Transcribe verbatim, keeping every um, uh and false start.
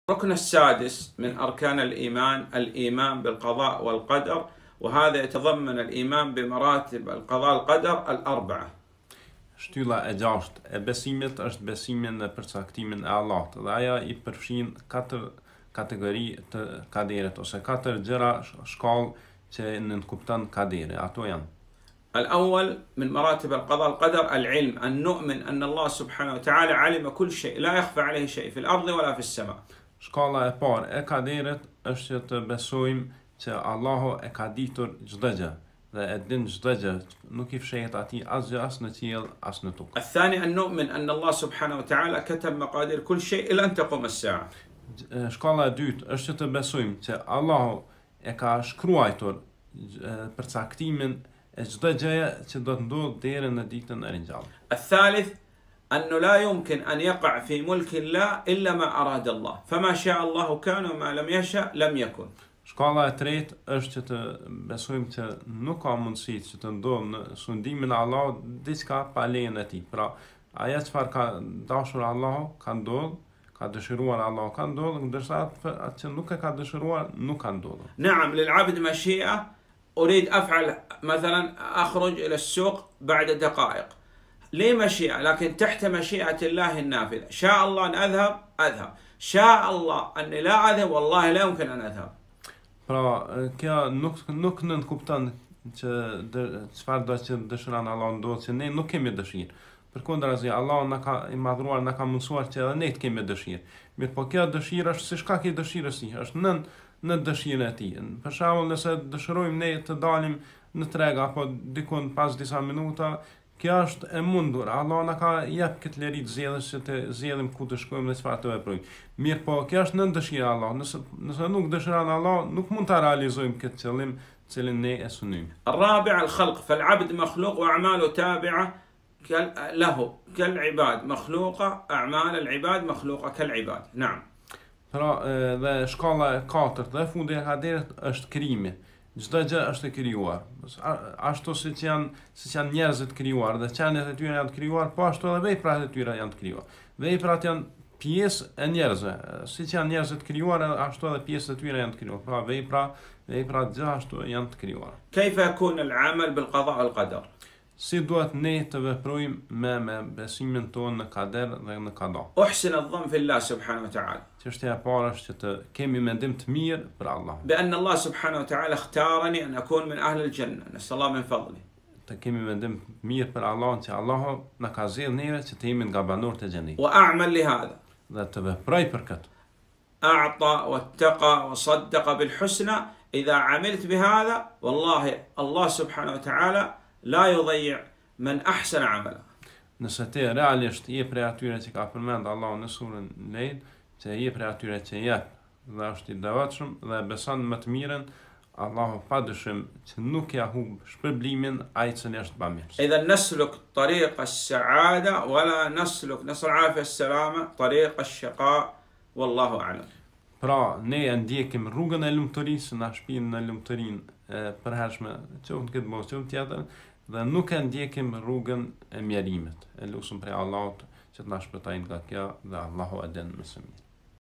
الركن السادس من أركان الإيمان الإيمان بالقضاء والقدر، وهذا يتضمن الإيمان بمراتب القضاء والقدر الأربعة. Shtylla e gjashtë e besimit është besimi në përcaktimin e Allahut, dhe aja i përfshin katër kategori të kaderit ose katër gjëra shkallë që nënkupton kaderi. Ato janë: الأول من مراتب القضاء والقدر العلم، أن نؤمن أن الله سبحانه وتعالى علم كل شيء لا يخفى عليه شيء في الأرض ولا في السماء. Shkalla e parë e kaderit është që të besojmë që Allahu e ka ditur çdo gjë dhe e din çdo gjë, nuk i fshehet atij asgjë as në qiell as në tokë. الثاني أن نؤمن أن الله سبحانه وتعالى كتب مقادير كل شيء إلى أن تقوم الساعة. Shkalla e dytë është që të besojmë që Allahu e ka shkruar përcaktimin e çdo gjëje që do të ndodhë deri në ditën e ringjalljes. الثالث أنه لا يمكن أن يقع في ملك الله إلا ما أراد الله، فما شاء الله كان وما لم يشأ لم يكن. Shkalla e tretë është që të besojmë që nuk ka mundësi që të ndodhë në sundimin e Allahut diçka pa lejen e tij. Pra, ajo çfarë ka dashur Allahu ka ndodhur, ka dëshiruar Allahu ka ndodhur, ndërsa atë që nuk e ka dëshiruar nuk ka ndodhur. نعم للعبد مشيئة، أريد أفعل مثلا أخرج إلى السوق بعد دقائق، لي مشيئة، لكن تحت مشيئة الله النافذة. شاء الله أن أذهب أذهب، شاء الله أني لا أذهب والله لا يمكن أن أذهب. Pra, kjo nuk nuk nënkupton që çfarë do të dëshiron Allahu ndodh, që ne nuk kemi dëshirë. Përkundrazi, Allahu na ka i madhruar, na ka mundsuar që edhe ne të kemi dëshirë. Mirë, po kjo dëshirë është si shkak i dëshirës së tij, është nën në dëshirën e tij. Për shembull, nëse dëshirojmë ne të dalim në treg apo dikun pas disa minuta, kjo është e mundur. Allah na ka jep këtë liri të zgjedhjes që të zgjedhim ku të shkojmë dhe çfarë të veprojmë. Mirë, po kjo është nën dëshirën e Allahut. Nëse nëse nuk dëshiron Allah, nuk mund ta realizojmë këtë qëllim të cilin ne e synojmë. الرابع الخلق، فالعبد مخلوق وأعماله تابعة له كالعباد، مخلوقة أعمال العباد مخلوقة كالعباد. نعم. Pra, dhe shkalla e katërt dhe fundi e kaderit është krijimi. Çdo gjë është e krijuar. Ashtu siç janë, siç janë njerëzit krijuar dhe qenjet e tyre janë të krijuar, po ashtu edhe veprat e tyre janë të krijuar. Veprat janë pjesë e njerëzve. Siç janë njerëzit të krijuar, ashtu edhe pjesët e tyre janë të krijuar. Pra vepra, veprat gjithashtu janë të krijuar. كيف يكون العمل بالقضاء والقدر؟ Si duhet ne të veprojmë me me besimin tonë në kader dhe në qada. أحسن الظن في الله سبحانه وتعالى. Çështja e parë është që të kemi mendim të mirë për Allah. بأن الله سبحانه وتعالى اختارني أن أكون من أهل الجنة، نسأل الله من فضله. Të kemi mendim të mirë për Allahun që Allahu na ka zgjedhur neve që të jemi nga banorët e xhenetit. وأعمل لهذا. Dhe të veproj për këtë. أعطى واتقى وصدق بالحسنى، إذا عملت بهذا والله الله سبحانه وتعالى لا يضيع من أحسن عملا. Nëse ti realisht je prej atyre që ka përmend Allahu në surën Leil, që je prej atyre që jep dhe është i devotshëm dhe beson më të mirën, Allahu padyshim që nuk ja humb shpërblimin ai që është bamirës. إذا نسلك طريق السعادة ولا نسلك نسأل العافية السلامة طريق الشقاء والله أعلم. Pra, ne e ndjekim rrugën e lumturisë, na shpinë në lumturinë e përhershme, qoftë këtë botë, qoftë tjetër, dhe nuk e ndjekim rrugën e mjerimit. E lutem prej Allahut që të na shpëtojë nga kjo dhe Allahu e din më së miri.